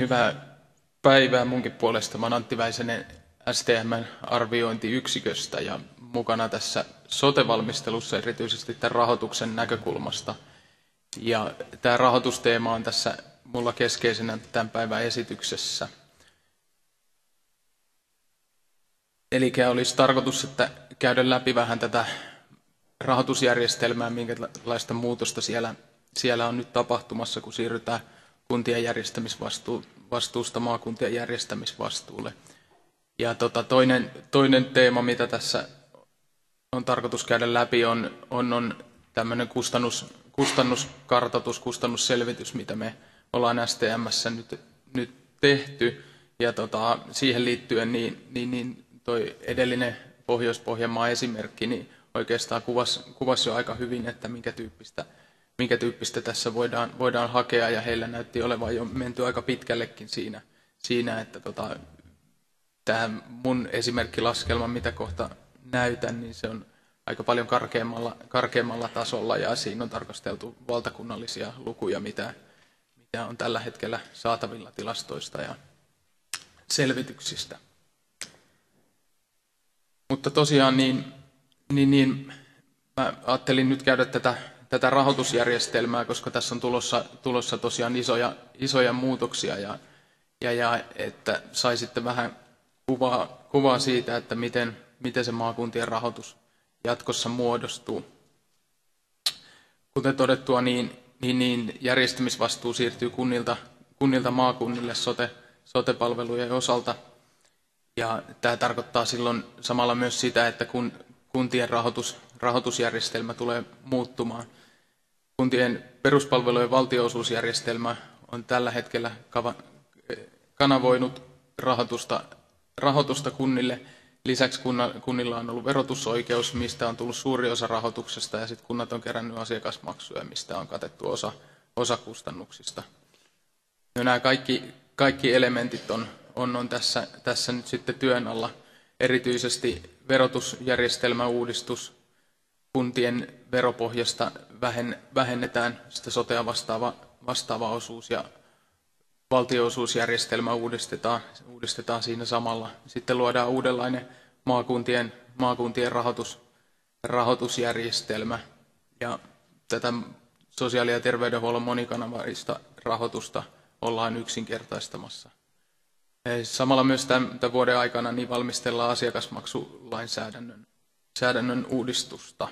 Hyvää päivää munkin puolesta. Mä oon Antti Väisänen STM:n arviointiyksiköstä ja mukana tässä sote-valmistelussa erityisesti tämän rahoituksen näkökulmasta. Ja tämä rahoitusteema on tässä mulla keskeisenä tämän päivän esityksessä. Eli olisi tarkoitus, että käydä läpi vähän tätä rahoitusjärjestelmää, minkälaista muutosta siellä on nyt tapahtumassa, kun siirrytään kuntien järjestämisvastuusta maakuntien järjestämisvastuulle. Ja toinen teema, mitä tässä on tarkoitus käydä läpi, on tämmöinen kustannuskartoitus, kustannusselvitys, mitä me ollaan STM:ssä nyt tehty. Ja siihen liittyen niin toi edellinen Pohjois-Pohjanmaan esimerkki niin oikeastaan kuvasi jo aika hyvin, että minkä tyyppistä tässä voidaan hakea, ja heillä näytti olevan jo menty aika pitkällekin siinä että tämä mun esimerkkilaskelma, mitä kohta näytän, niin se on aika paljon karkeammalla tasolla, ja siinä on tarkasteltu valtakunnallisia lukuja, mitä on tällä hetkellä saatavilla tilastoista ja selvityksistä. Mutta tosiaan mä ajattelin nyt käydä tätä rahoitusjärjestelmää, koska tässä on tulossa tosiaan isoja muutoksia, ja että saisitte vähän kuvaa siitä, että miten se maakuntien rahoitus jatkossa muodostuu. Kuten todettua, niin järjestämisvastuu siirtyy kunnilta maakunnille sote-palvelujen osalta. Ja tämä tarkoittaa silloin samalla myös sitä, että kuntien rahoitusjärjestelmä tulee muuttumaan. Kuntien peruspalvelujen valtionosuusjärjestelmä on tällä hetkellä kanavoinut rahoitusta kunnille. Lisäksi kunnilla on ollut verotusoikeus, mistä on tullut suuri osa rahoituksesta, ja sitten kunnat on kerännyt asiakasmaksuja, mistä on katettu osa kustannuksista. No, nämä kaikki elementit on tässä nyt sitten työn alla. Erityisesti verotusjärjestelmäuudistus, kuntien veropohjasta vähennetään sitä sotea vastaava osuus, ja valtionosuusjärjestelmä uudistetaan siinä samalla. Sitten luodaan uudenlainen maakuntien rahoitusjärjestelmä, ja tätä sosiaali- ja terveydenhuollon monikanavaista rahoitusta ollaan yksinkertaistamassa. Samalla myös tämän vuoden aikana niin valmistellaan asiakasmaksulainsäädännön uudistusta.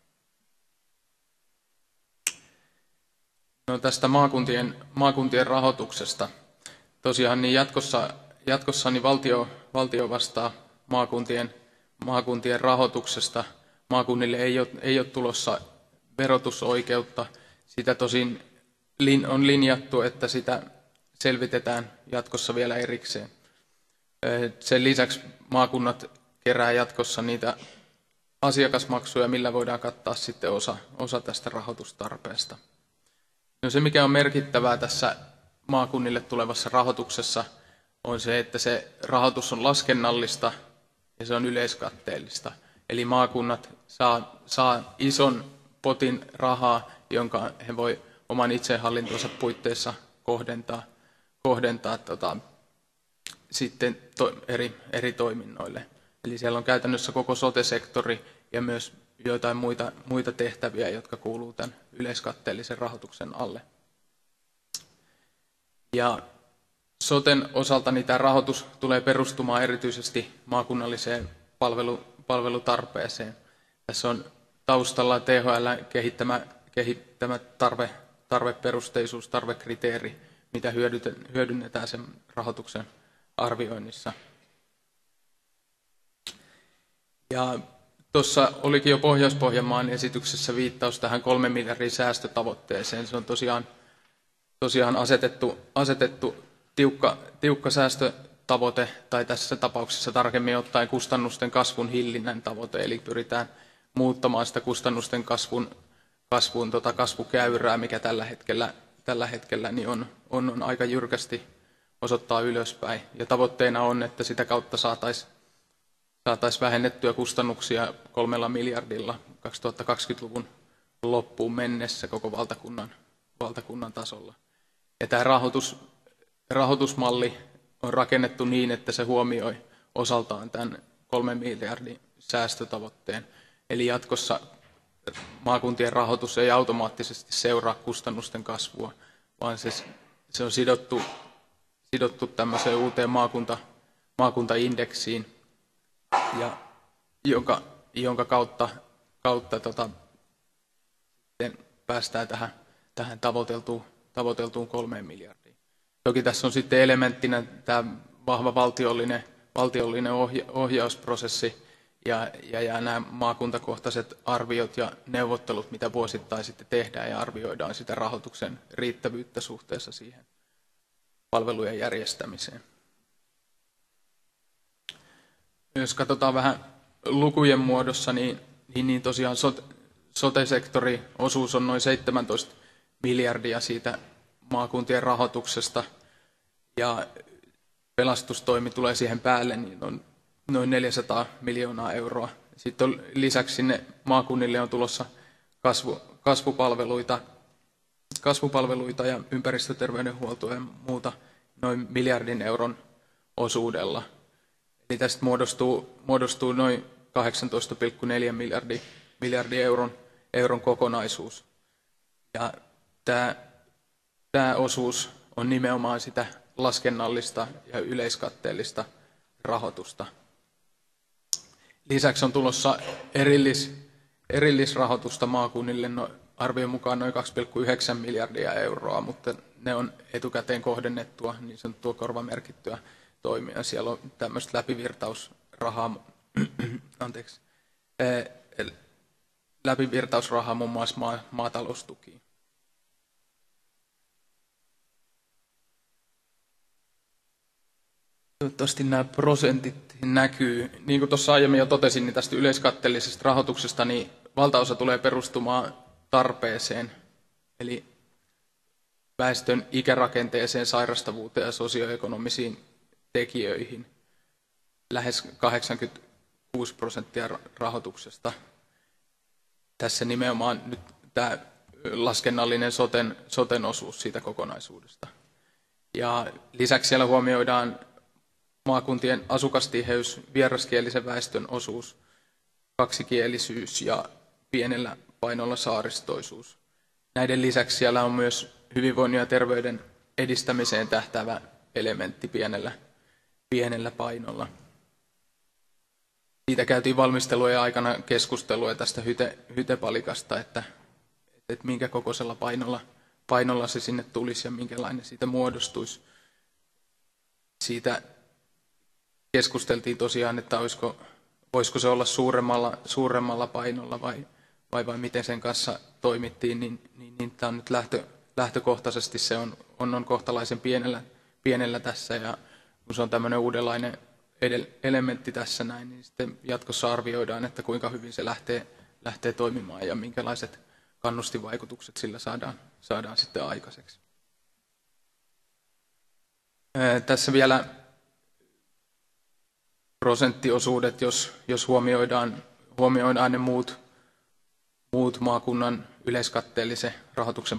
No, tästä maakuntien rahoituksesta. Tosiaan niin jatkossa niin valtio vastaa maakuntien rahoituksesta. Maakunnille ei ole tulossa verotusoikeutta. Sitä tosin on linjattu, että sitä selvitetään jatkossa vielä erikseen. Sen lisäksi maakunnat kerää jatkossa niitä asiakasmaksuja, millä voidaan kattaa sitten osa tästä rahoitustarpeesta. No, se, mikä on merkittävää tässä maakunnille tulevassa rahoituksessa, on se, että se rahoitus on laskennallista ja se on yleiskatteellista. Eli maakunnat saa ison potin rahaa, jonka he voi oman itsehallintonsa puitteissa kohdentaa sitten eri toiminnoille. Eli siellä on käytännössä koko sote-sektori ja myös joitain muita tehtäviä, jotka kuuluu tämän yleiskatteellisen rahoituksen alle. Ja soten osalta niin tämä rahoitus tulee perustumaan erityisesti maakunnalliseen palvelutarpeeseen. Tässä on taustalla THL kehittämä tarveperusteisuus, tarvekriteeri, mitä hyödynnetään sen rahoituksen arvioinnissa. Ja tuossa olikin jo Pohjois-Pohjanmaan esityksessä viittaus tähän 3 miljardin säästötavoitteeseen. Se on tosiaan asetettu tiukka säästötavoite, tai tässä tapauksessa tarkemmin ottaen kustannusten kasvun hillinnän tavoite, eli pyritään muuttamaan sitä kustannusten kasvukäyrää, mikä tällä hetkellä niin on aika jyrkästi osoittaa ylöspäin. Ja tavoitteena on, että sitä kautta saataisiin vähennettyä kustannuksia 3 miljardilla 2020-luvun loppuun mennessä koko valtakunnan tasolla. Ja tämä rahoitusmalli on rakennettu niin, että se huomioi osaltaan tämän 3 miljardin säästötavoitteen. Eli jatkossa maakuntien rahoitus ei automaattisesti seuraa kustannusten kasvua, vaan se on sidottu tämmöiseen uuteen maakuntaindeksiin, ja jonka kautta päästään tähän tavoiteltuun 3 miljardiin. Toki tässä on sitten elementtinä tämä vahva valtiollinen ohjausprosessi ja nämä maakuntakohtaiset arviot ja neuvottelut, mitä vuosittain sitten tehdään ja arvioidaan sitä rahoituksen riittävyyttä suhteessa siihen palvelujen järjestämiseen. Jos katsotaan vähän lukujen muodossa, niin tosiaan sote-sektori osuus on noin 17 miljardia siitä maakuntien rahoituksesta, ja pelastustoimi tulee siihen päälle, niin on noin 400 miljoonaa euroa. Sitten lisäksi sinne maakunnille on tulossa kasvupalveluita ja ympäristöterveydenhuoltoa ja muuta noin miljardin euron osuudella. Eli tästä muodostuu noin 18,4 miljardia euron kokonaisuus. Ja tämä osuus on nimenomaan sitä laskennallista ja yleiskatteellista rahoitusta. Lisäksi on tulossa erillisrahoitusta maakunnille arvion mukaan noin 2,9 miljardia euroa, mutta ne on etukäteen kohdennettua, niin sanottua korvamerkittyä toimia. Siellä on tämmöistä läpivirtausrahaa muun muassa maataloustukiin. Toivottavasti nämä prosentit näkyy. Niin kuin tuossa aiemmin jo totesin, niin tästä yleiskatteellisesta rahoituksesta niin valtaosa tulee perustumaan tarpeeseen, eli väestön ikärakenteeseen, sairastavuuteen ja sosioekonomisiin tekijöihin. Lähes 86% rahoituksesta. Tässä nimenomaan nyt tämä laskennallinen soten osuus siitä kokonaisuudesta. Ja lisäksi siellä huomioidaan maakuntien asukastiheys, vieraskielisen väestön osuus, kaksikielisyys ja pienellä painolla saaristoisuus. Näiden lisäksi siellä on myös hyvinvoinnin ja terveyden edistämiseen tähtäävä elementti pienellä painolla. Siitä käytiin valmistelujen aikana keskustelua tästä hytepalikasta, että minkä kokoisella painolla se sinne tulisi ja minkälainen siitä muodostuisi. Siitä keskusteltiin tosiaan, että voisiko se olla suuremmalla painolla vai miten sen kanssa toimittiin, niin tämä on nyt lähtökohtaisesti se on kohtalaisen pienellä tässä, ja kun se on tämmöinen uudenlainen elementti tässä näin, niin sitten jatkossa arvioidaan, että kuinka hyvin se lähtee toimimaan ja minkälaiset kannustinvaikutukset sillä saadaan sitten aikaiseksi. Tässä vielä prosenttiosuudet, jos huomioidaan ne muut maakunnan yleiskatteellisen rahoituksen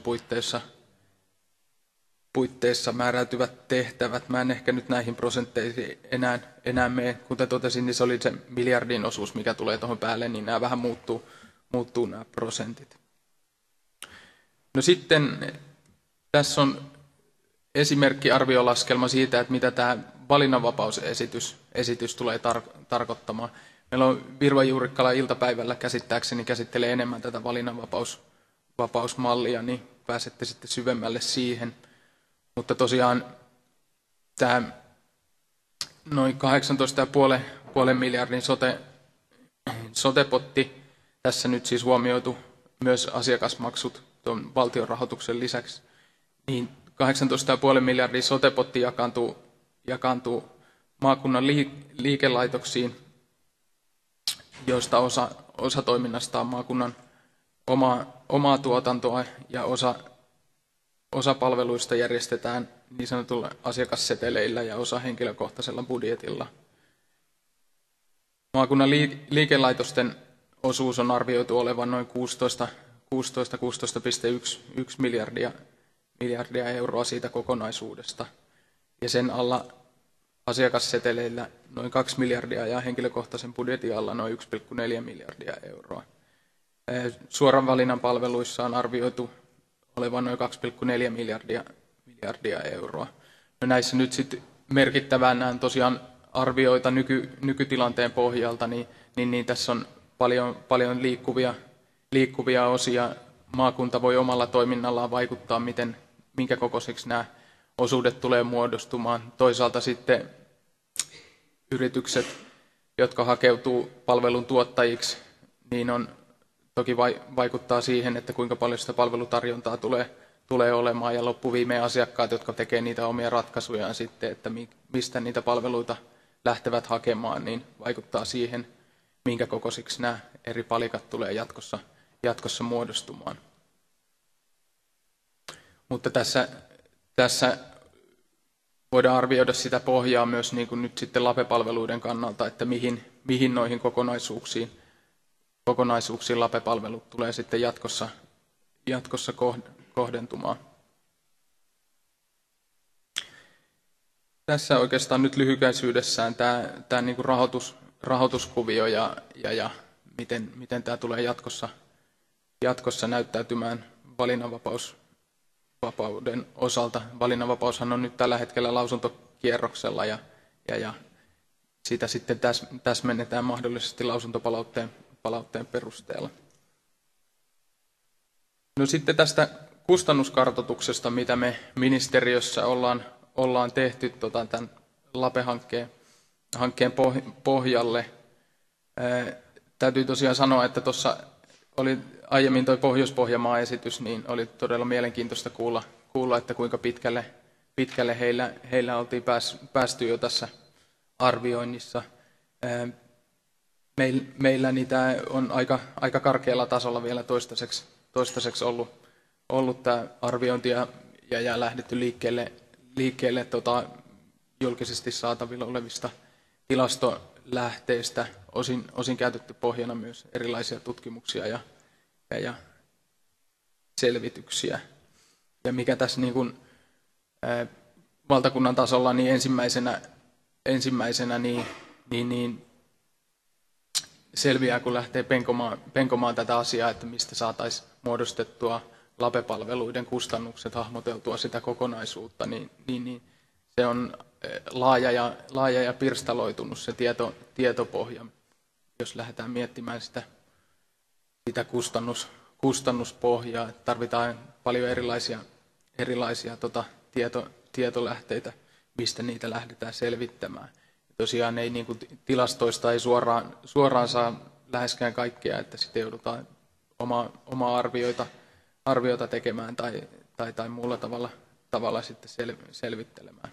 puitteissa määräytyvät tehtävät. Mä en ehkä nyt näihin prosentteihin enää mene. Kuten totesin, niin se oli se miljardin osuus, mikä tulee tuohon päälle, niin nämä vähän muuttuu nämä prosentit. No sitten tässä on esimerkkiarviolaskelma siitä, että mitä tämä valinnanvapausesitys tulee tarkoittamaan. Meillä on Virva Juurikkala iltapäivällä käsittääkseni käsittelee enemmän tätä valinnanvapausmallia, niin pääsette sitten syvemmälle siihen. Mutta tosiaan tämä noin 18,5 miljardin sote-potti, tässä nyt siis huomioitu myös asiakasmaksut tuon valtion rahoituksen lisäksi, niin 18,5 miljardin sote-potti jakaantuu maakunnan liikelaitoksiin, joista osa toiminnasta on maakunnan omaa tuotantoa ja osa palveluista järjestetään niin sanotulla asiakasseteleillä ja osa henkilökohtaisella budjetilla. Maakunnan liikelaitosten osuus on arvioitu olevan noin 16,1 miljardia euroa siitä kokonaisuudesta. ja sen alla asiakasseteleillä noin 2 miljardia ja henkilökohtaisen budjetin alla noin 1,4 miljardia euroa. Suoran valinnan palveluissa on arvioitu olevan noin 2,4 miljardia euroa. No näissä nyt sitten merkittävänä on tosiaan arvioita nykytilanteen pohjalta, niin tässä on paljon liikkuvia osia. Maakunta voi omalla toiminnallaan vaikuttaa, minkä kokoisiksi nämä osuudet tulee muodostumaan. Toisaalta sitten yritykset, jotka hakeutuu palvelun tuottajiksi, niin on toki vaikuttaa siihen, että kuinka paljon sitä palvelutarjontaa tulee olemaan, ja loppuviimein asiakkaat, jotka tekevät niitä omia ratkaisujaan sitten, että mistä niitä palveluita lähtevät hakemaan, niin vaikuttaa siihen, minkä kokoisiksi nämä eri palikat tulee jatkossa muodostumaan. Mutta tässä voidaan arvioida sitä pohjaa myös niin kuin nyt sitten LAPE-palveluiden kannalta, että mihin noihin kokonaisuuksiin LAPE-palvelut tulee sitten jatkossa kohdentumaan. Tässä oikeastaan nyt lyhykäisyydessään tämä niin kuin rahoituskuvio ja miten tämä tulee jatkossa näyttäytymään valinnanvapauden osalta. Valinnanvapaushan on nyt tällä hetkellä lausuntokierroksella ja sitä sitten täsmennetään mahdollisesti lausuntopalautteen perusteella. No sitten tästä kustannuskartoituksesta, mitä me ministeriössä ollaan tehty tämän LAPE-hankkeen pohjalle. Täytyy tosiaan sanoa, että tuossa oli aiemmin tuo Pohjois-Pohjanmaan esitys, niin oli todella mielenkiintoista kuulla että kuinka pitkälle heillä oltiin päästy jo tässä arvioinnissa. Meillä niitä on aika karkealla tasolla vielä toistaiseksi ollut tämä arviointi ja lähdetty liikkeelle julkisesti saatavilla olevista tilastolähteistä, osin käytetty pohjana myös erilaisia tutkimuksia ja selvityksiä. Ja mikä tässä niin kuin, valtakunnan tasolla niin ensimmäisenä niin selviää, kun lähtee penkomaan tätä asiaa, että mistä saataisiin muodostettua LAPE-palveluiden kustannukset, hahmoteltua sitä kokonaisuutta, niin se on laaja ja pirstaloitunut se tietopohja, jos lähdetään miettimään sitä kustannuspohjaa. Tarvitaan paljon erilaisia tietolähteitä, mistä niitä lähdetään selvittämään. Tosiaan ei niin kuin tilastoista ei suoraan saa läheskään kaikkea, että sitten joudutaan omaa arvioita tekemään tai muulla tavalla sitten selvittelemään.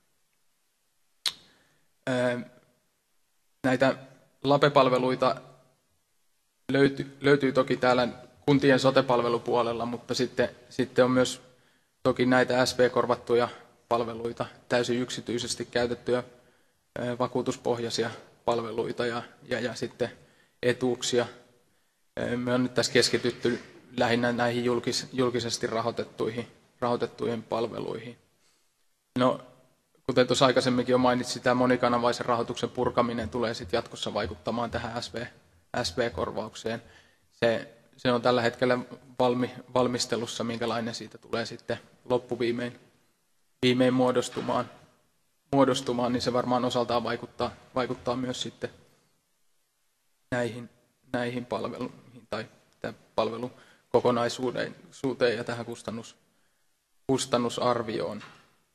Näitä LAPE-palveluita löytyy toki täällä kuntien sote-palvelupuolella, mutta sitten on myös toki näitä SP-korvattuja palveluita, täysin yksityisesti käytettyjä vakuutuspohjaisia palveluita ja sitten etuuksia. Me on nyt tässä keskitytty lähinnä näihin julkisesti rahoitettuihin palveluihin. No, kuten tuossa aikaisemminkin jo mainitsin, tämä monikanavaisen rahoituksen purkaminen tulee sitten jatkossa vaikuttamaan tähän SP-korvaukseen. Se on tällä hetkellä valmistelussa, minkälainen siitä tulee sitten loppuviimein muodostumaan, niin se varmaan osaltaan vaikuttaa myös sitten näihin palveluihin tai palvelukokonaisuuteen ja tähän kustannusarvioon.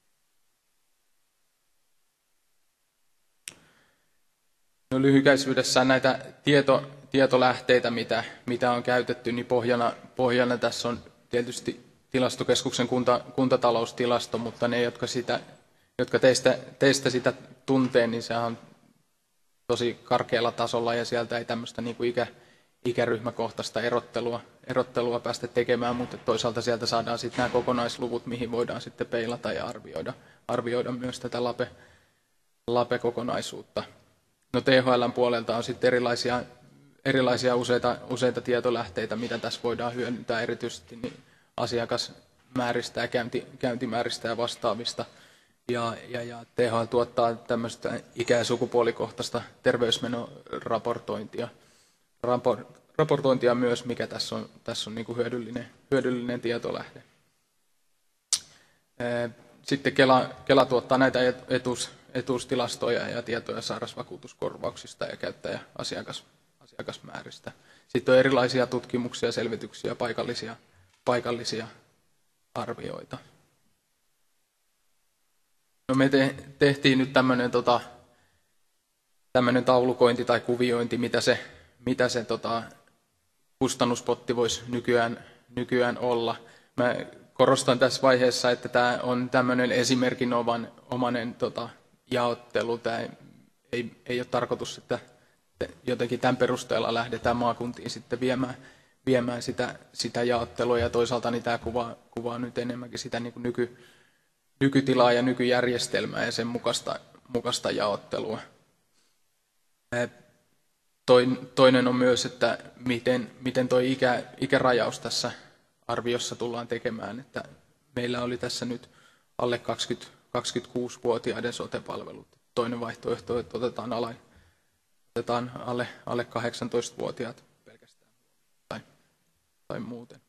No, lyhykäisyydessään näitä tietolähteitä, mitä on käytetty, niin pohjana tässä on tietysti Tilastokeskuksen kuntataloustilasto, mutta ne, jotka teistä sitä tuntee, niin sehän on tosi karkealla tasolla ja sieltä ei tämmöistä niin kuin ikäryhmäkohtaista erottelua päästä tekemään, mutta toisaalta sieltä saadaan sitten nämä kokonaisluvut, mihin voidaan sitten peilata ja arvioida myös tätä LAPE-kokonaisuutta. No, THL:n puolelta on sitten erilaisia useita tietolähteitä, mitä tässä voidaan hyödyntää erityisesti niin asiakasmääristä ja käyntimääristä ja vastaavista. ja THL tuottaa tämmöistä ikä- ja sukupuolikohtaista terveysmenoraportointia raportointia myös, mikä tässä on niin kuin hyödyllinen tietolähde. Sitten Kela tuottaa näitä etuustilastoja ja tietoja sairausvakuutuskorvauksista ja käyttäjä-asiakasmääristä. Sitten on erilaisia tutkimuksia, selvityksiä, paikallisia arvioita. No me tehtiin nyt tämmöinen taulukointi tai kuviointi, mitä se kustannuspotti voisi nykyään olla. Mä korostan tässä vaiheessa, että tämä on tämmöinen esimerkinomainen jaottelu. Tämä ei ole tarkoitus, että jotenkin tämän perusteella lähdetään maakuntiin sitten viemään sitä jaottelua. Ja toisaalta niin tämä kuvaa nyt enemmänkin sitä niin kuin nykytilaa ja nykyjärjestelmää ja sen mukaista jaottelua. Toinen on myös, että miten tuo ikärajaus tässä arviossa tullaan tekemään. Että meillä oli tässä nyt alle 26-vuotiaiden sote-palvelut. Toinen vaihtoehto, että otetaan alle 18-vuotiaat pelkästään tai muuten.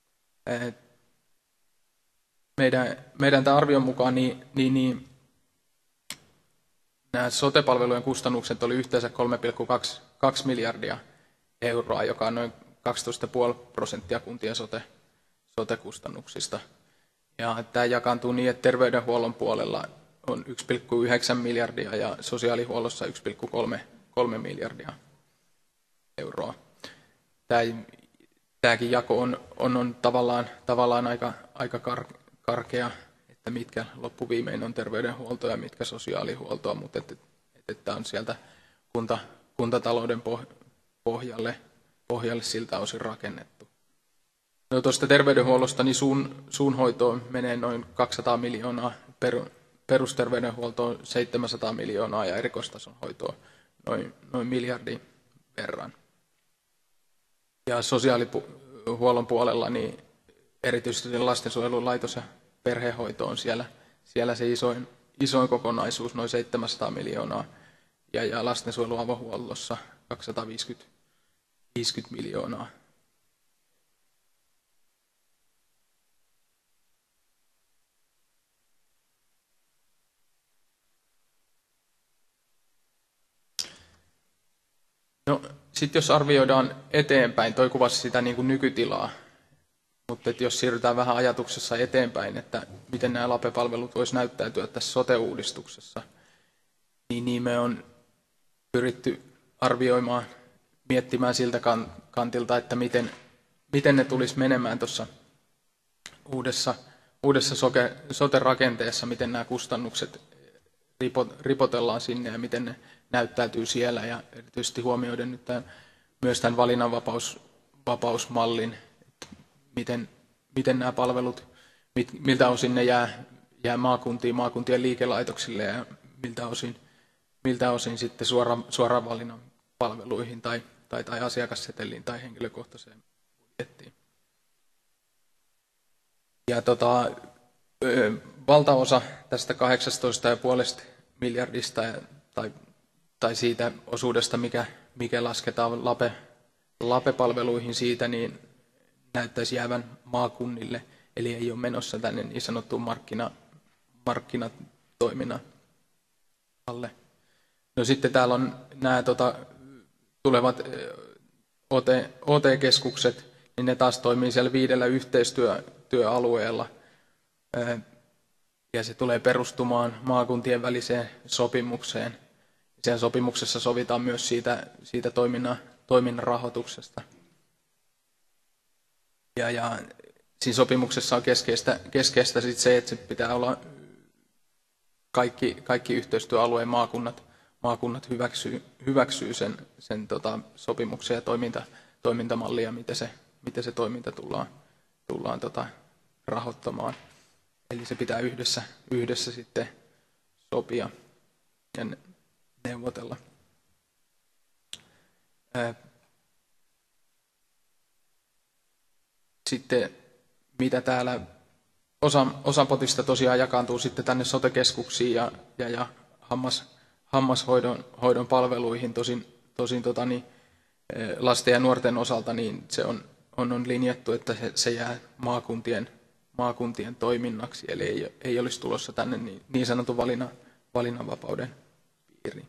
Meidän tämän arvion mukaan niin nämä sote-palvelujen kustannukset oli yhteensä 3,2 miljardia euroa, joka on noin 12,5% kuntien sote-kustannuksista. Ja tämä jakaantuu niin, että terveydenhuollon puolella on 1,9 miljardia ja sosiaalihuollossa 1,3 miljardia euroa. Tämäkin jako on tavallaan aika karkea, että mitkä loppuviimein on terveydenhuoltoa ja mitkä sosiaalihuoltoa, mutta että on sieltä kuntatalouden pohjalle siltä osin rakennettu. No tuosta terveydenhuollosta niin suun hoitoon menee noin 200 miljoonaa, perusterveydenhuoltoon 700 miljoonaa ja erikoistason hoitoon noin miljardin verran. Ja sosiaalihuollon puolella niin erityisesti lastensuojelulaitos ja perhehoito on siellä se isoin kokonaisuus, noin 700 miljoonaa, ja lastensuojelun avohuollossa 250 miljoonaa. No, sitten jos arvioidaan eteenpäin, toi kuvasi sitä niin kuin nykytilaa, mutta jos siirrytään vähän ajatuksessa eteenpäin, että miten nämä LAPE-palvelut voisi näyttäytyä tässä sote-uudistuksessa, niin me on pyritty arvioimaan, miettimään siltä kantilta, että miten ne tulisi menemään tuossa uudessa sote-rakenteessa, miten nämä kustannukset ripotellaan sinne ja miten ne näyttäytyy siellä, ja erityisesti huomioiden nyt myös tämän valinnanvapausmallin, miten nämä palvelut, miltä osin ne jää maakuntien liikelaitoksille ja miltä osin sitten suoraan valinnan palveluihin tai asiakasseteliin tai henkilökohtaiseen budjettiin. Ja valtaosa tästä 18,5 miljardista tai siitä osuudesta, mikä lasketaan LAPE-palveluihin siitä, niin näyttäisi jäävän maakunnille, eli ei ole menossa tänne niin sanottuun markkinatoiminnan alle. No sitten täällä on nämä tulevat OT-keskukset, niin ne taas toimii siellä 5 yhteistyöalueella, ja se tulee perustumaan maakuntien väliseen sopimukseen. Siellä sopimuksessa sovitaan myös siitä toiminnan rahoituksesta. Ja siinä sopimuksessa on keskeistä sit se, että se pitää olla kaikki yhteistyöalueen maakunnat hyväksyy sen sopimuksen ja toimintamallia, miten se toiminta tullaan rahoittamaan. Eli se pitää yhdessä sitten sopia ja neuvotella. Sitten mitä täällä osa potista tosiaan jakaantuu sitten tänne sote-keskuksiin ja hammashoidon palveluihin. Tosin lasten ja nuorten osalta niin se on linjattu, että se jää maakuntien toiminnaksi, eli ei olisi tulossa tänne niin sanotun valinnanvapauden piiriin.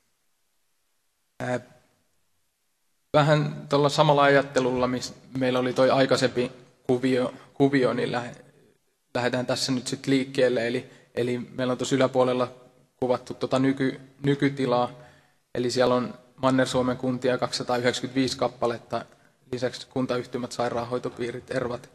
Vähän tuolla samalla ajattelulla, missä meillä oli tuo aikaisempi kuvio, niin lähdetään tässä nyt sitten liikkeelle. Eli meillä on tuossa yläpuolella kuvattu nykytilaa, eli siellä on Manner-Suomen kuntia 295 kappaletta, lisäksi kuntayhtymät, sairaanhoitopiirit, ervat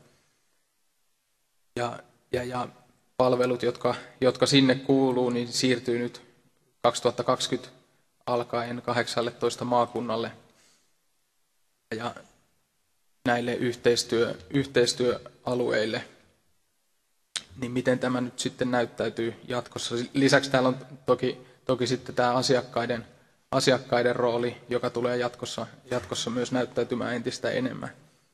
ja palvelut, jotka sinne kuuluu, niin siirtyy nyt 2020 alkaen 18 maakunnalle. Ja näille yhteistyöalueille, niin miten tämä nyt sitten näyttäytyy jatkossa. Lisäksi täällä on toki sitten tämä asiakkaiden rooli, joka tulee jatkossa myös näyttäytymään entistä enemmän.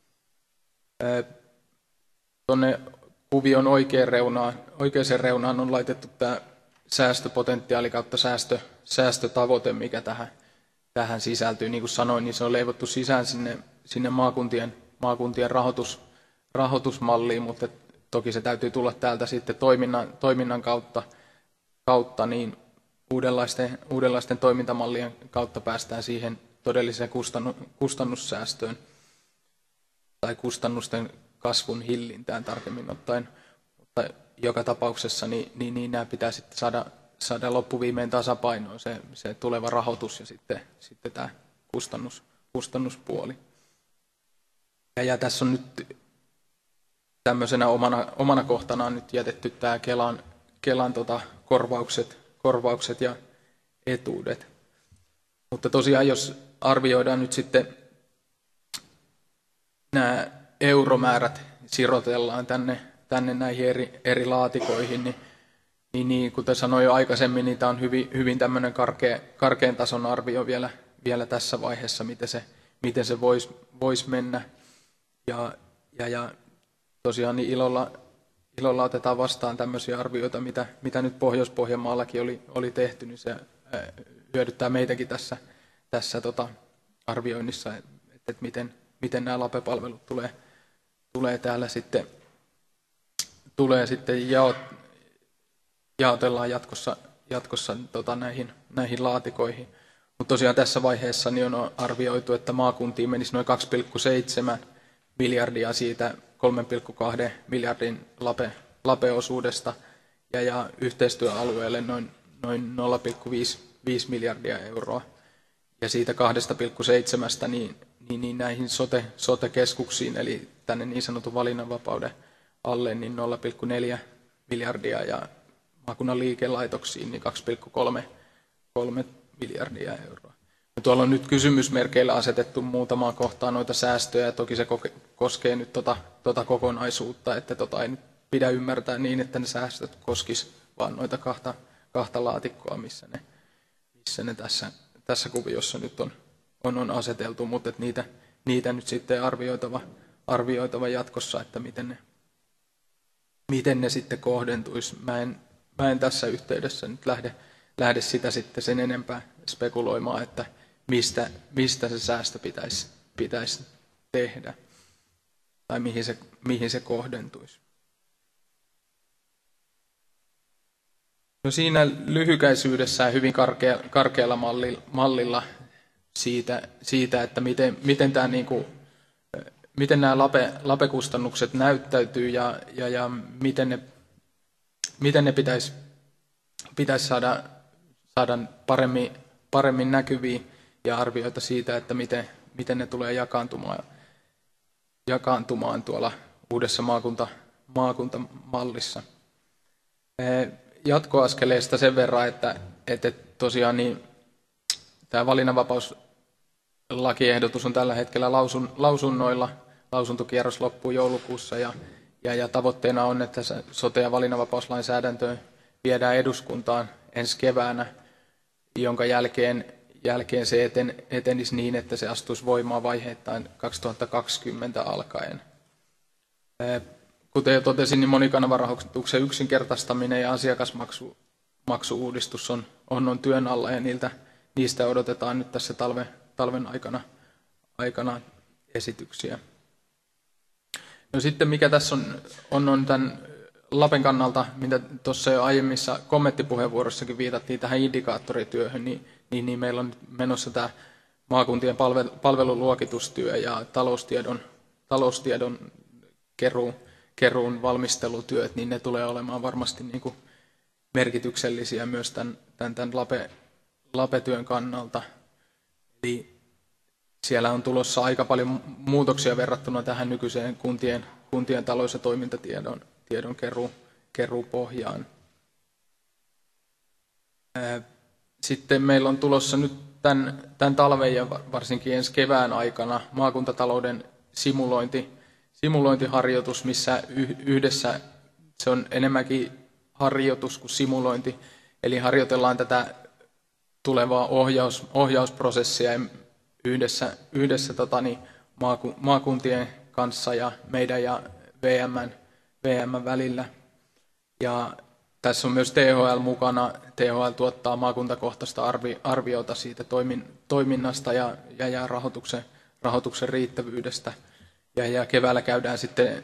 Tuonne kuvion oikeaan reunaan on laitettu tämä säästöpotentiaali kautta säästötavoite, mikä tähän sisältyy. Niin kuin sanoin, niin se on leivottu sisään sinne maakuntien rahoitusmalliin, mutta toki se täytyy tulla täältä sitten toiminnan kautta niin uudenlaisten toimintamallien kautta päästään siihen todelliseen kustannussäästöön tai kustannusten kasvun hillintään tarkemmin ottaen. Mutta joka tapauksessa niin nämä pitää sitten saada loppuviimein tasapainoon se tuleva rahoitus ja sitten tämä kustannuspuoli. Ja tässä on nyt tämmöisenä omana kohtanaan nyt jätetty tämä Kelan korvaukset ja etuudet. Mutta tosiaan jos arvioidaan nyt sitten nämä euromäärät sirotellaan tänne näihin eri laatikoihin, niin kuten sanoin jo aikaisemmin, niin tämä on hyvin tämmöinen karkean tason arvio vielä tässä vaiheessa, miten se voisi mennä. Ja tosiaan niin ilolla otetaan vastaan tämmöisiä arvioita, mitä nyt Pohjois-Pohjanmaallakin oli tehty, niin se hyödyttää meitäkin tässä arvioinnissa, että miten nämä LAPE-palvelut tulee täällä sitten jaotellaan jatkossa näihin laatikoihin. Mutta tosiaan tässä vaiheessa niin on arvioitu, että maakuntiin menisi noin 2,7 miljardia siitä 3,2 miljardin LAPE-osuudesta ja yhteistyöalueelle noin 0,5 miljardia euroa. Ja siitä 2,7 niin näihin sote-keskuksiin, eli tänne niin sanotun valinnanvapauden alle, niin 0,4 miljardia ja maakunnan liikelaitoksiin niin 2,3 miljardia euroa. Ja tuolla on nyt kysymysmerkeillä asetettu muutamaan kohtaan noita säästöjä, ja toki se koskee nyt tota kokonaisuutta, että ei nyt pidä ymmärtää niin, että ne säästöt koskis vaan noita kahta laatikkoa, missä ne tässä kuviossa nyt on aseteltu, mutta niitä nyt sitten arvioitava jatkossa, että miten ne sitten kohdentuisi. Mä en tässä yhteydessä nyt lähde sitä sitten sen enempää spekuloimaan, että mistä se säästö pitäisi tehdä tai mihin se kohdentuisi. No siinä lyhykäisyydessään hyvin karkealla mallilla siitä että miten nämä LAPE-kustannukset näyttäytyy ja miten ne pitäisi saada paremmin näkyviin ja arvioita siitä, että miten ne tulee jakaantumaan tuolla uudessa maakuntamallissa. Jatkoaskeleista sen verran, että tosiaan niin tämä valinnanvapauslakiehdotus on tällä hetkellä lausunnoilla. Lausuntokierros loppuu joulukuussa ja tavoitteena on, että sote- ja valinnanvapauslainsäädäntöön viedään eduskuntaan ensi keväänä, jonka jälkeen se etenisi niin, että se astuisi voimaan vaiheittain 2020 alkaen. kuten jo totesin, niin monikanavarahoituksen yksinkertaistaminen ja asiakasmaksu-uudistus on työn alla ja niistä odotetaan nyt tässä talven aikana esityksiä. No sitten mikä tässä on tämän Lapen kannalta, mitä tuossa jo aiemmissa kommenttipuheenvuorossakin viitattiin tähän indikaattorityöhön, niin meillä on menossa tämä maakuntien palveluluokitustyö ja taloustiedon keruun valmistelutyöt, niin ne tulee olemaan varmasti niin kuin merkityksellisiä myös tämän LAPE-työn kannalta. Eli siellä on tulossa aika paljon muutoksia verrattuna tähän nykyiseen kuntien talous- ja toimintatiedon keruupohjaan. Sitten meillä on tulossa nyt tämän talven ja varsinkin ensi kevään aikana maakuntatalouden simulointiharjoitus, missä yhdessä se on enemmänkin harjoitus kuin simulointi. Eli harjoitellaan tätä tulevaa ohjausprosessia yhdessä maakuntien kanssa ja meidän ja VM:n välillä. Ja tässä on myös THL mukana. THL tuottaa maakuntakohtaista arviota siitä toiminnasta ja rahoituksen riittävyydestä. Ja keväällä käydään sitten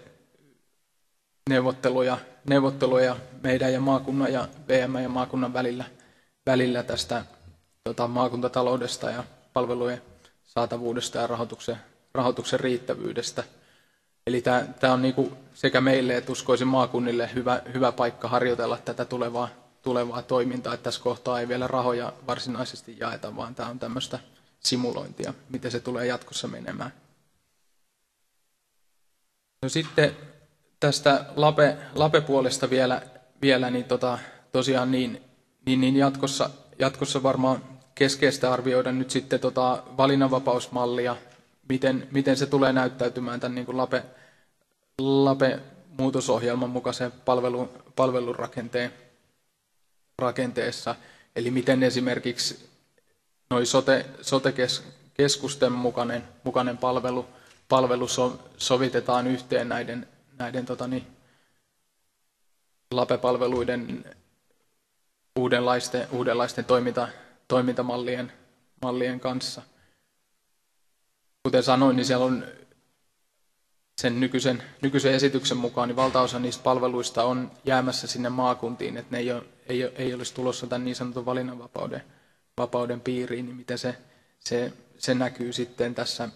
neuvotteluja meidän ja maakunnan ja VM ja maakunnan välillä tästä maakuntataloudesta ja palvelujen saatavuudesta ja rahoituksen riittävyydestä. Eli tämä on niinku sekä meille että uskoisin maakunnille hyvä paikka harjoitella tätä tulevaa toimintaa. Että tässä kohtaa ei vielä rahoja varsinaisesti jaeta, vaan tämä on tämmöistä simulointia, miten se tulee jatkossa menemään. No sitten tästä LAPE-puolesta vielä niin tosiaan niin jatkossa varmaan keskeistä arvioida nyt sitten valinnanvapausmallia, miten se tulee näyttäytymään tämän niin kuin LAPE-muutosohjelman mukaisen palvelurakenteessa. Eli miten esimerkiksi sote-keskusten mukainen palvelu sovitetaan yhteen näiden LAPE-palveluiden uudenlaisten toimintamallien kanssa. Kuten sanoin, niin siellä on sen nykyisen esityksen mukaan niin valtaosa niistä palveluista on jäämässä sinne maakuntiin, että ne ei olisi tulossa tämän niin sanotun valinnanvapauden piiriin, niin miten se näkyy sitten tässä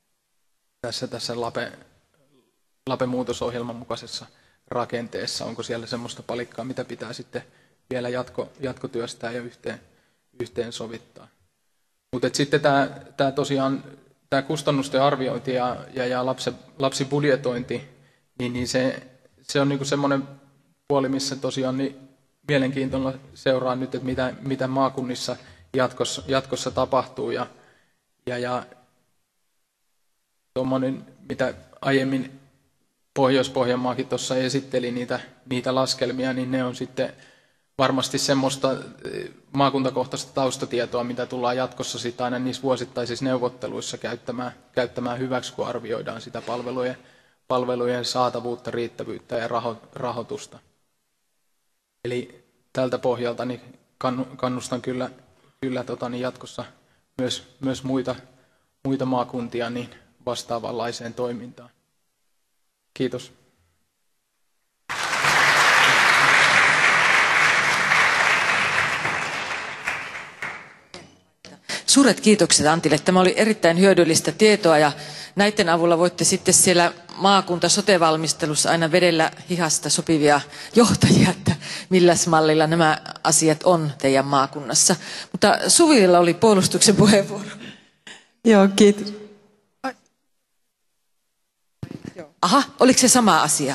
LAPE-muutosohjelman mukaisessa rakenteessa. Onko siellä semmoista palikkaa, mitä pitää sitten vielä jatkotyöstää ja yhteen sovittaa. Mutta sitten tämä tosiaan tämä kustannusten arviointi ja lapsibudjetointi, niin se on niinku semmoinen puoli, missä tosiaan niin mielenkiintoista seuraa nyt, että mitä maakunnissa jatkossa tapahtuu. Ja tuommoinen, mitä aiemmin Pohjois-Pohjanmaakin tuossa esitteli niitä laskelmia, niin ne on sitten varmasti semmoista maakuntakohtaista taustatietoa, mitä tullaan jatkossa sitten aina niissä vuosittaisissa neuvotteluissa käyttämään hyväksi, kun arvioidaan sitä palvelujen saatavuutta, riittävyyttä ja rahoitusta. Eli tältä pohjalta niin kannustan kyllä jatkossa myös muita maakuntia niin vastaavanlaiseen toimintaan. Kiitos. Suuret kiitokset Antille. Tämä oli erittäin hyödyllistä tietoa ja näiden avulla voitte sitten siellä maakunta-sote-valmistelussa aina vedellä hihasta sopivia johtajia, että milläs mallilla nämä asiat on teidän maakunnassa. Mutta Suvilla oli puolustuksen puheenvuoro. Joo, kiitos. Aha, oliko se sama asia?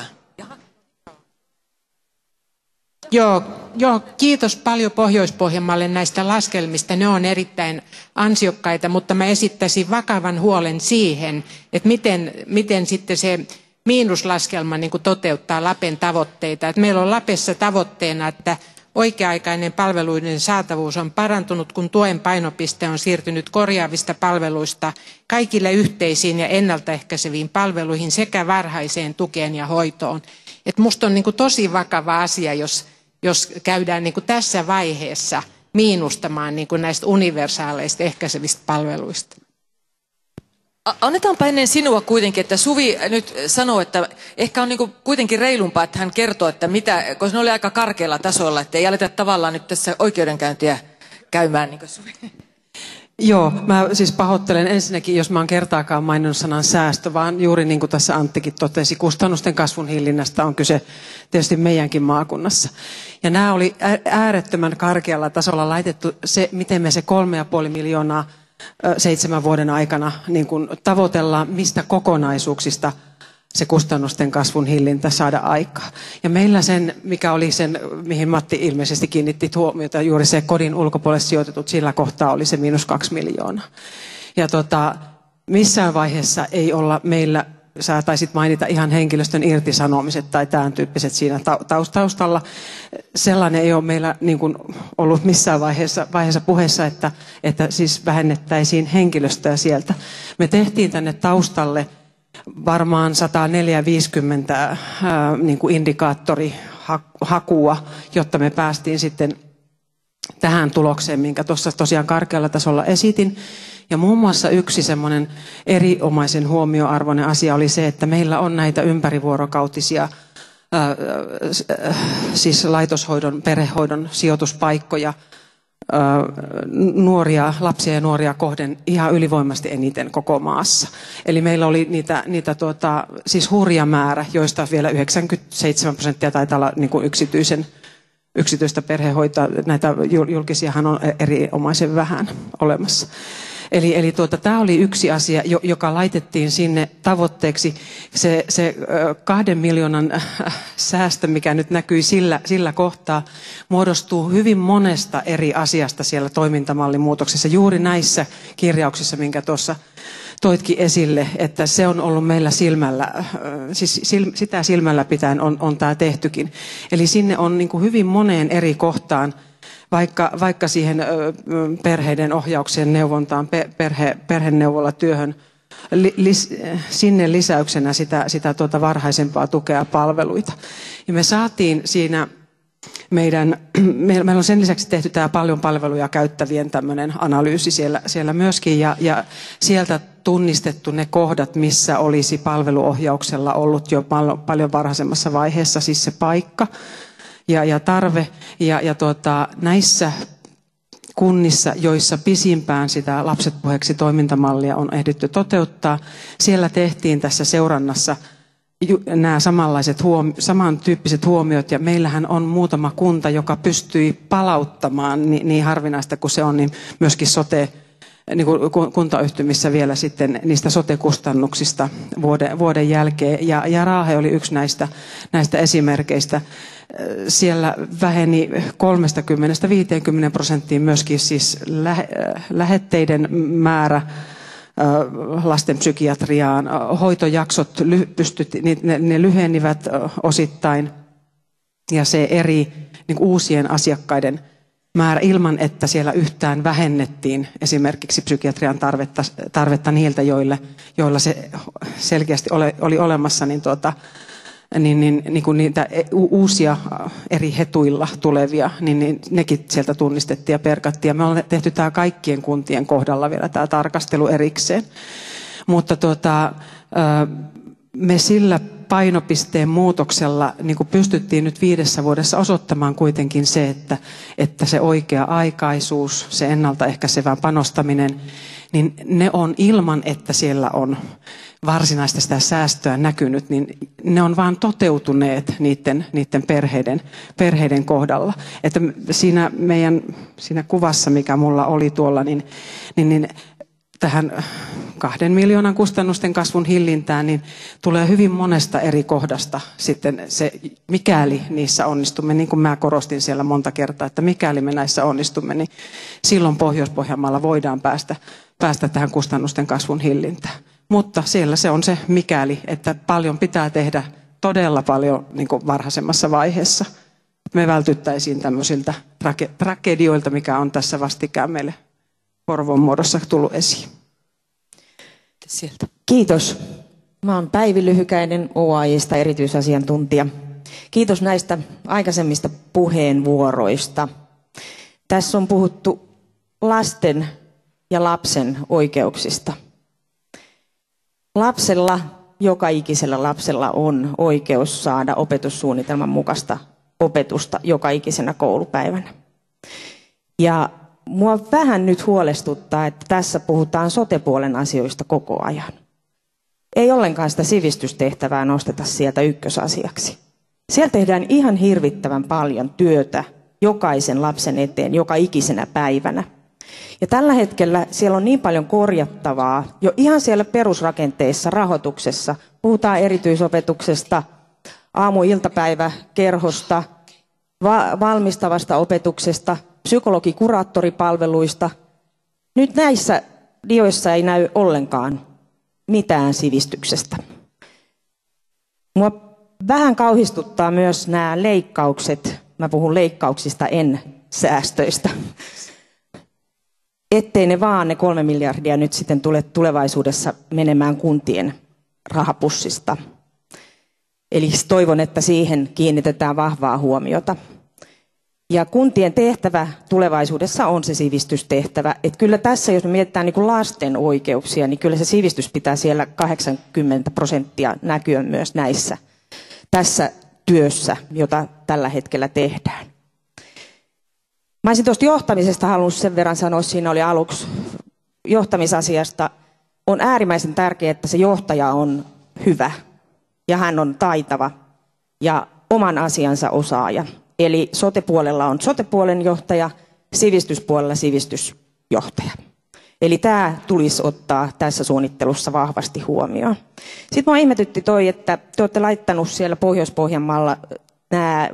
Joo, kiitos paljon Pohjois-Pohjanmaalle näistä laskelmista. Ne on erittäin ansiokkaita, mutta mä esittäisin vakavan huolen siihen, että miten sitten se miinuslaskelma niin kuin toteuttaa Lapen tavoitteita. Et meillä on Lapessa tavoitteena, että oikea-aikainen palveluiden saatavuus on parantunut, kun tuen painopiste on siirtynyt korjaavista palveluista kaikille yhteisiin ja ennaltaehkäiseviin palveluihin sekä varhaiseen tukeen ja hoitoon. Et musta on niin kuin tosi vakava asia, jos käydään niin kuin tässä vaiheessa miinustamaan niin kuin näistä universaaleista ehkäisevistä palveluista. Annetaanpa ennen sinua kuitenkin, että Suvi nyt sanoo, että ehkä on niin kuitenkin reilumpaa, että hän kertoo, että mitä, koska ne oli aika karkealla tasolla, että ei aleta tavallaan nyt tässä oikeudenkäyntiä käymään, niin kuin Suvi. Joo, mä siis pahoittelen ensinnäkin, jos mä oon kertaakaan maininnut sanan säästö, vaan juuri niin kuin tässä Anttikin totesi, kustannusten kasvun hillinnästä on kyse tietysti meidänkin maakunnassa. Ja nämä oli äärettömän karkealla tasolla laitettu se, miten me se 3,5 miljoonaa 7 vuoden aikana niin kuin tavoitellaan, mistä kokonaisuuksista se kustannusten kasvun hillintä saada aikaa. Ja meillä sen, mikä oli sen, mihin Matti ilmeisesti kiinnitti huomiota, juuri se kodin ulkopuolelle sijoitetut, sillä kohtaa oli se -2 miljoonaa. Ja missään vaiheessa ei olla meillä, sä taisit mainita ihan henkilöstön irtisanomiset tai tämän tyyppiset siinä taustalla. Sellainen ei ole meillä niin kuin ollut missään vaiheessa puheessa, että siis vähennettäisiin henkilöstöä sieltä. Me tehtiin tänne taustalle varmaan 150 niin kuin indikaattorihakua, jotta me päästiin sitten tähän tulokseen, minkä tuossa tosiaan karkealla tasolla esitin. Ja muun muassa yksi semmoinen erinomaisen huomioarvoinen asia oli se, että meillä on näitä ympärivuorokautisia siis laitoshoidon, perhehoidon sijoituspaikkoja lapsia ja nuoria kohden ihan ylivoimasti eniten koko maassa. Eli meillä oli niitä siis hurja määrä, joista vielä 97% taitaa olla niin kuin yksityistä perhehoitoa. Näitä julkisiahan on erinomaisen vähän olemassa. Eli tämä oli yksi asia, joka laitettiin sinne tavoitteeksi. Se 2 miljoonan säästö, mikä nyt näkyy sillä kohtaa, muodostuu hyvin monesta eri asiasta siellä toimintamallin muutoksessa. Juuri näissä kirjauksissa, minkä tuossa toitkin esille, että se on ollut meillä silmällä, siis sitä silmällä pitäen on tämä tehtykin. Eli sinne on niin kuin hyvin moneen eri kohtaan, vaikka siihen perheiden ohjaukseen, neuvontaan, perheneuvolatyöhön, sinne lisäyksenä sitä varhaisempaa tukea palveluita. Ja me saatiin siinä meillä on sen lisäksi tehty tämä paljon palveluja käyttävien tämmöinen analyysi siellä myöskin ja sieltä tunnistettu ne kohdat, missä olisi palveluohjauksella ollut jo paljon varhaisemmassa vaiheessa, siis se paikka ja tarve. Ja näissä kunnissa, joissa pisimpään sitä Lapset puheeksi -toimintamallia on ehditty toteuttaa, siellä tehtiin tässä seurannassa nämä samantyyppiset huomiot, ja meillähän on muutama kunta, joka pystyi palauttamaan, niin harvinaista kuin se on, niin myöskin niin kuin kuntayhtymissä vielä sitten niistä sote-kustannuksista vuoden jälkeen, ja Raahe oli yksi näistä esimerkkeistä. Siellä väheni 30–50% myöskin siis lähetteiden määrä lastenpsykiatriaan, hoitojaksot ne lyhenivät osittain, ja se eri niin kuin uusien asiakkaiden määrä ilman, että siellä yhtään vähennettiin esimerkiksi psykiatrian tarvetta niiltä, joilla se selkeästi oli olemassa, niin kuin niitä uusia eri hetuilla tulevia, niin nekin sieltä tunnistettiin ja perkattiin. Ja me olemme tehty tämä kaikkien kuntien kohdalla vielä tämä tarkastelu erikseen. Mutta me sillä painopisteen muutoksella niin kuin pystyttiin nyt 5 vuodessa osoittamaan kuitenkin se, että se oikea-aikaisuus, se ennaltaehkäisevä panostaminen, niin ne on ilman, että siellä on varsinaista sitä säästöä näkynyt, niin ne on vaan toteutuneet niiden perheiden kohdalla. Että siinä kuvassa, mikä mulla oli tuolla, niin tähän 2 miljoonan kustannusten kasvun hillintään, niin tulee hyvin monesta eri kohdasta sitten se, mikäli niissä onnistumme, niin kuin mä korostin siellä monta kertaa, että mikäli me näissä onnistumme, niin silloin Pohjois-Pohjanmaalla voidaan päästä tähän kustannusten kasvun hillintään. Mutta siellä se on se mikäli, että paljon pitää tehdä todella paljon niin kuin varhaisemmassa vaiheessa. Me vältyttäisiin tämmöisiltä tragedioilta, mikä on tässä vastikään meille Porvoon muodossa tullut esiin. Sieltä. Kiitos. Mä oon Päivi Lyhykäinen OAJ:sta erityisasiantuntija. Kiitos näistä aikaisemmista puheenvuoroista. Tässä on puhuttu lasten ja lapsen oikeuksista. Lapsella, joka ikisellä lapsella on oikeus saada opetussuunnitelman mukaista opetusta joka ikisenä koulupäivänä. Ja mua vähän nyt huolestuttaa, että tässä puhutaan sote-puolen asioista koko ajan. Ei ollenkaan sitä sivistystehtävää nosteta sieltä ykkösasiaksi. Siellä tehdään ihan hirvittävän paljon työtä jokaisen lapsen eteen joka ikisenä päivänä. Ja tällä hetkellä siellä on niin paljon korjattavaa jo ihan siellä perusrakenteissa, rahoituksessa. Puhutaan erityisopetuksesta, aamu-iltapäiväkerhosta, valmistavasta opetuksesta, psykologi-kuraattoripalveluista. Nyt näissä dioissa ei näy ollenkaan mitään sivistyksestä. Mua vähän kauhistuttaa myös nämä leikkaukset. Mä puhun leikkauksista, en säästöistä. Ettei ne vaan ne 3 miljardia nyt sitten tule tulevaisuudessa menemään kuntien rahapussista. Eli toivon, että siihen kiinnitetään vahvaa huomiota. Ja kuntien tehtävä tulevaisuudessa on se sivistystehtävä. Että kyllä tässä, jos me mietitään niin kuin lasten oikeuksia, niin kyllä se sivistys pitää siellä 80% näkyä myös tässä työssä, jota tällä hetkellä tehdään. Mä olisin tuosta johtamisesta halunnut sen verran sanoa, siinä oli aluksi johtamisasiasta. On äärimmäisen tärkeää, että se johtaja on hyvä ja hän on taitava ja oman asiansa osaaja. Eli sote-puolella on sote-puolen johtaja, sivistyspuolella sivistysjohtaja. Eli tämä tulisi ottaa tässä suunnittelussa vahvasti huomioon. Sitten minua ihmetytti toi, että te olette laittanut siellä Pohjois-Pohjanmaalla nämä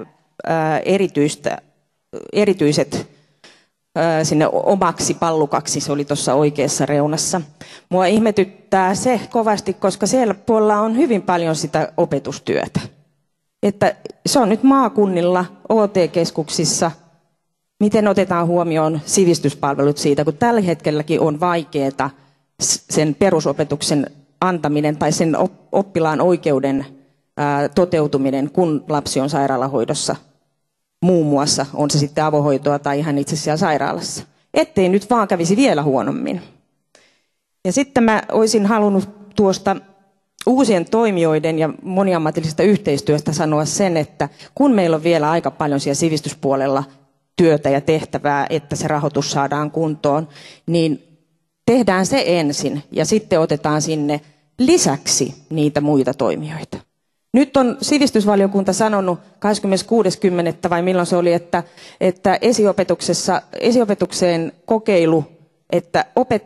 erityiset sinne omaksi pallukaksi, se oli tuossa oikeassa reunassa. Mua ihmetyttää se kovasti, koska siellä puolella on hyvin paljon sitä opetustyötä. Että se on nyt maakunnilla, OT-keskuksissa, miten otetaan huomioon sivistyspalvelut siitä, kun tällä hetkelläkin on vaikeaa sen perusopetuksen antaminen tai sen oppilaan oikeuden toteutuminen, kun lapsi on sairaalahoidossa. Muun muassa on se sitten avohoitoa tai ihan itse siellä sairaalassa. Ettei nyt vaan kävisi vielä huonommin. Ja sitten mä olisin halunnut tuosta uusien toimijoiden ja moniammatillisesta yhteistyöstä sanoa sen, että kun meillä on vielä aika paljon siellä sivistyspuolella työtä ja tehtävää, että se rahoitus saadaan kuntoon, niin tehdään se ensin ja sitten otetaan sinne lisäksi niitä muita toimijoita. Nyt on sivistysvaliokunta sanonut 26.10. vai milloin se oli, että esiopetukseen kokeilu, että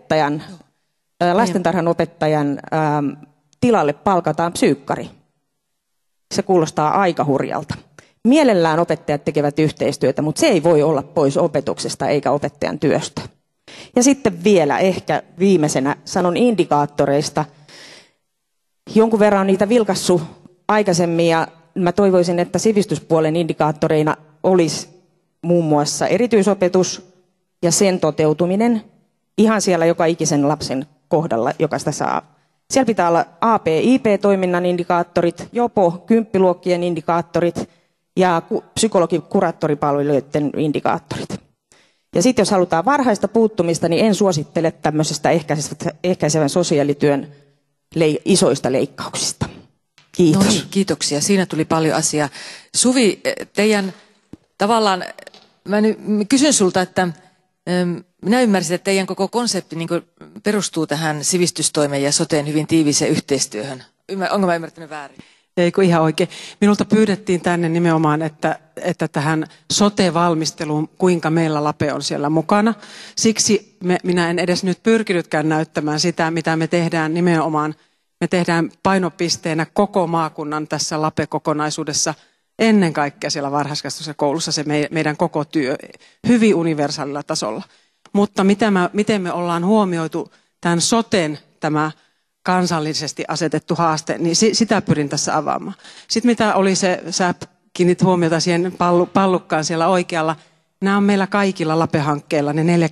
lastentarhan opettajan tilalle palkataan psyykkari. Se kuulostaa aika hurjalta. Mielellään opettajat tekevät yhteistyötä, mutta se ei voi olla pois opetuksesta eikä opettajan työstä. Ja sitten vielä ehkä viimeisenä sanon indikaattoreista. Jonkun verran on niitä vilkassut aikaisemmin ja mä toivoisin, että sivistyspuolen indikaattoreina olisi muun muassa erityisopetus ja sen toteutuminen ihan siellä joka ikisen lapsen kohdalla, joka sitä saa. Siellä pitää olla AP-IP-toiminnan indikaattorit, jopo, kymppiluokkien indikaattorit ja psykologi-kuraattoripalveluiden indikaattorit. Ja sitten jos halutaan varhaista puuttumista, niin en suosittele tämmöisestä ehkäisevän sosiaalityön isoista leikkauksista. Kiitos. No niin, kiitoksia. Siinä tuli paljon asiaa. Suvi, teidän tavallaan, mä kysyn sulta, että minä ymmärsin, että teidän koko konsepti niin perustuu tähän sivistystoimeen ja soteen hyvin tiiviiseen yhteistyöhön. Onko mä ymmärtänyt väärin? Ei kun ihan oikein. Minulta pyydettiin tänne nimenomaan, että tähän sote-valmisteluun, kuinka meillä Lape on siellä mukana. Siksi minä en edes nyt pyrkinytkään näyttämään sitä, mitä me tehdään nimenomaan. Me tehdään painopisteenä koko maakunnan tässä Lape-kokonaisuudessa ennen kaikkea siellä varhaiskasvatuksessa koulussa se meidän koko työ hyvin universaalilla tasolla. Mutta miten me ollaan huomioitu tämän soten tämä kansallisesti asetettu haaste, niin sitä pyrin tässä avaamaan. Sitten mitä oli se, sä kiinnit huomiota siihen pallukkaan siellä oikealla, nämä on meillä kaikilla Lape-hankkeilla, ne 4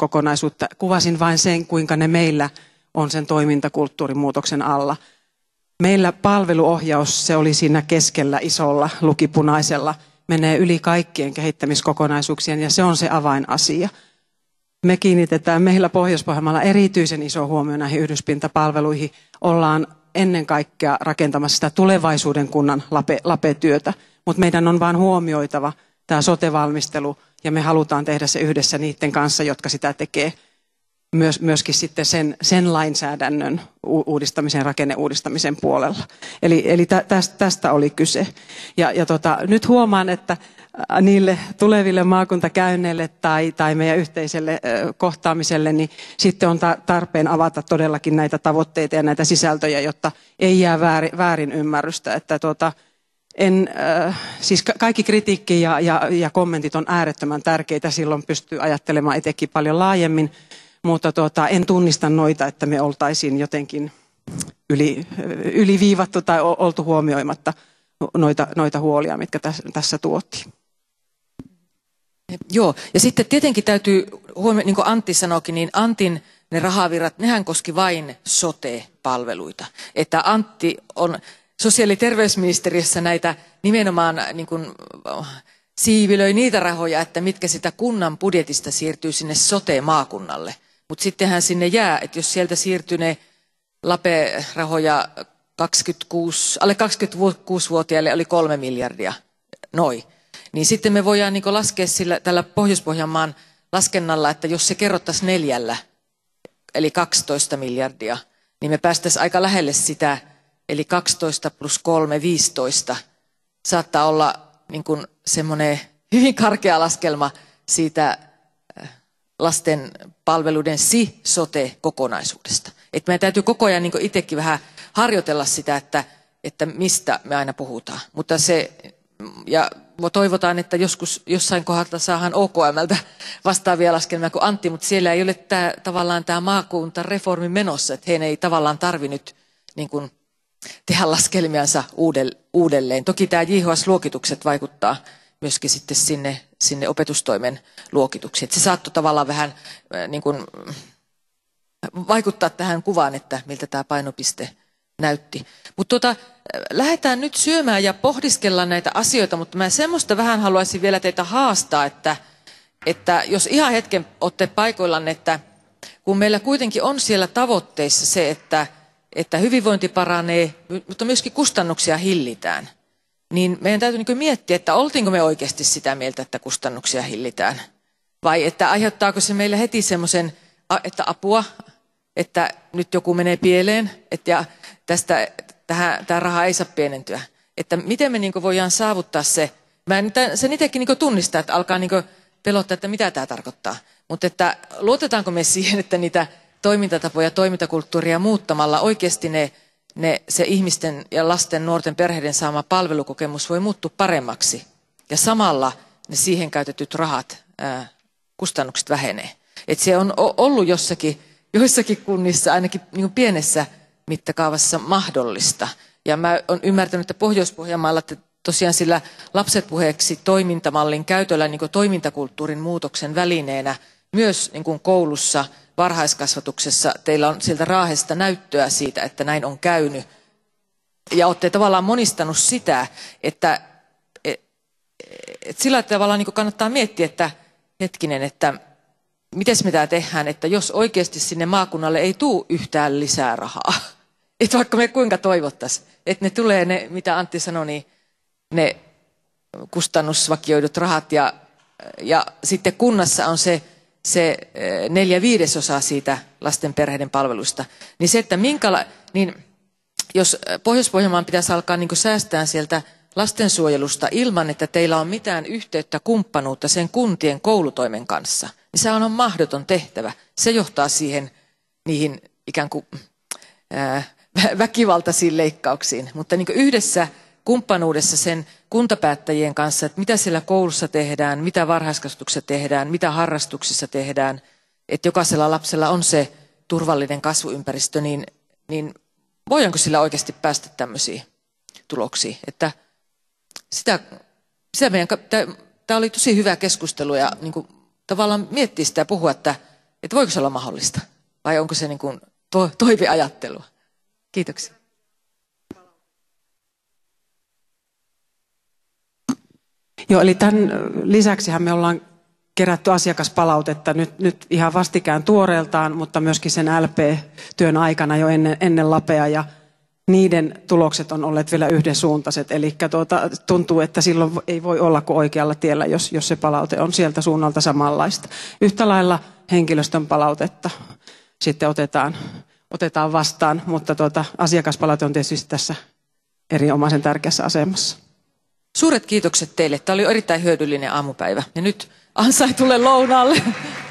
kehittämiskokonaisuutta. Kuvasin vain sen, kuinka ne meillä on sen toimintakulttuurimuutoksen alla. Meillä palveluohjaus, se oli siinä keskellä isolla lukipunaisella, menee yli kaikkien kehittämiskokonaisuuksien ja se on se avainasia. Me kiinnitetään meillä Pohjois-Pohjanmaalla erityisen iso huomio näihin yhdyspintapalveluihin. Ollaan ennen kaikkea rakentamassa sitä tulevaisuuden kunnan LAPE-työtä, mutta meidän on vaan huomioitava tämä sote-valmistelu ja me halutaan tehdä se yhdessä niiden kanssa, jotka sitä tekee. Myöskin sitten sen lainsäädännön uudistamisen, rakenneuudistamisen puolella. Eli tästä oli kyse. Ja nyt huomaan, että niille tuleville maakuntakäynneille tai meidän yhteiselle kohtaamiselle, niin sitten on tarpeen avata todellakin näitä tavoitteita ja näitä sisältöjä, jotta ei jää väärin ymmärrystä. Että siis kaikki kritiikki ja kommentit on äärettömän tärkeitä, silloin pystyy ajattelemaan etenkin paljon laajemmin. Mutta en tunnista noita, että me oltaisiin jotenkin yliviivattu tai oltu huomioimatta noita huolia, mitkä tässä tuotiin. Joo, ja sitten tietenkin täytyy huomioida, niin kuin Antti sanoikin, niin Antin ne rahavirrat, nehän koski vain sote-palveluita. Että Antti on sosiaali- ja terveysministeriössä näitä nimenomaan niin kuin, siivilöi niitä rahoja, että mitkä sitä kunnan budjetista siirtyy sinne sote-maakunnalle. Mutta sittenhän sinne jää, että jos sieltä siirtyy ne LAPE-rahoja alle 26-vuotiaille oli 3 miljardia, niin sitten me voidaan niin laskea tällä Pohjois-Pohjanmaan laskennalla, että jos se kerrottaisiin 4, eli 12 miljardia, niin me päästäisiin aika lähelle sitä, eli 12 plus 3, 15. Saattaa olla niin kuin semmoinen hyvin karkea laskelma siitä lasten palveluiden sote-kokonaisuudesta. Että meidän täytyy koko ajan niin itsekin vähän harjoitella sitä, että mistä me aina puhutaan. Mutta ja toivotaan, että jossain kohdalla saadaan OKM:ltä vastaavia laskelmia kuin Antti, mutta siellä ei ole tavallaan tämä maakuntareformi menossa, että heidän ei tavallaan tarvinnut niin kuin tehdä laskelmiansa uudelleen. Toki tämä JHS-luokitukset vaikuttaa myöskin sitten sinne opetustoimen luokituksiin. Se saattoi tavallaan vähän niin kuin vaikuttaa tähän kuvaan, että miltä tämä painopiste näytti. Mutta lähdetään nyt syömään ja pohdiskellaan näitä asioita, mutta mä semmoista vähän haluaisin vielä teitä haastaa, että jos ihan hetken olette paikoillanne, että kun meillä kuitenkin on siellä tavoitteissa se, että hyvinvointi paranee, mutta myöskin kustannuksia hillitään, niin meidän täytyy niin miettiä, että oltiinko me oikeasti sitä mieltä, että kustannuksia hillitään, vai että aiheuttaako se meillä heti semmoisen, että apua, että nyt joku menee pieleen, ja tämä raha ei saa pienentyä. Että miten me niin voidaan saavuttaa se, mä sen itsekin niin tunnistaa, että alkaa niin pelottaa, että mitä tämä tarkoittaa, mutta että luotetaanko me siihen, että niitä toimintatapoja, toimintakulttuuria muuttamalla oikeasti se ihmisten ja lasten, nuorten, perheiden saama palvelukokemus voi muuttua paremmaksi. Ja samalla ne siihen käytetyt rahat, kustannukset vähenee. Et se on ollut joissakin kunnissa, ainakin niin pienessä mittakaavassa mahdollista. Ja mä olen ymmärtänyt, että Pohjois-Pohjanmaalla tosiaan sillä lapset puheeksi toimintamallin käytöllä niin toimintakulttuurin muutoksen välineenä myös niin koulussa, varhaiskasvatuksessa teillä on sieltä Raahesta näyttöä siitä, että näin on käynyt. Ja olette tavallaan monistanut sitä, että sillä tavalla niin kannattaa miettiä, että hetkinen, että miten me tämä tehdään, että jos oikeasti sinne maakunnalle ei tule yhtään lisää rahaa, että vaikka me kuinka toivottaisiin, että ne tulee ne, mitä Antti sanoi, niin ne kustannusvakioidut rahat ja sitten kunnassa on se 4/5 siitä lasten perheiden palveluista, niin se, että niin jos Pohjois-Pohjanmaan pitäisi alkaa niin säästää sieltä lastensuojelusta ilman, että teillä on mitään yhteyttä, kumppanuutta sen kuntien koulutoimen kanssa, niin se on mahdoton tehtävä. Se johtaa niihin ikään kuin väkivaltaisiin leikkauksiin, mutta niin yhdessä kumppanuudessa sen kuntapäättäjien kanssa, että mitä siellä koulussa tehdään, mitä varhaiskasvatuksessa tehdään, mitä harrastuksissa tehdään, että jokaisella lapsella on se turvallinen kasvuympäristö, niin voidaanko sillä oikeasti päästä tämmöisiin tuloksiin? Että tämä oli tosi hyvä keskustelu ja niin kuin, tavallaan miettiä sitä ja puhua, että voiko se olla mahdollista vai onko se niin kuin toiveajattelua? Kiitoksia. Joo, eli tämän lisäksihän me ollaan kerätty asiakaspalautetta nyt ihan vastikään tuoreeltaan, mutta myöskin sen LP-työn aikana jo ennen LAPea, ja niiden tulokset on olleet vielä yhdensuuntaiset. Eli tuntuu, että silloin ei voi olla kuin oikealla tiellä, jos se palaute on sieltä suunnalta samanlaista. Yhtä lailla henkilöstön palautetta sitten otetaan vastaan, mutta asiakaspalaute on tietysti tässä erinomaisen tärkeässä asemassa. Suuret kiitokset teille. Tämä oli erittäin hyödyllinen aamupäivä. Ja nyt ansaitulle lounaalle.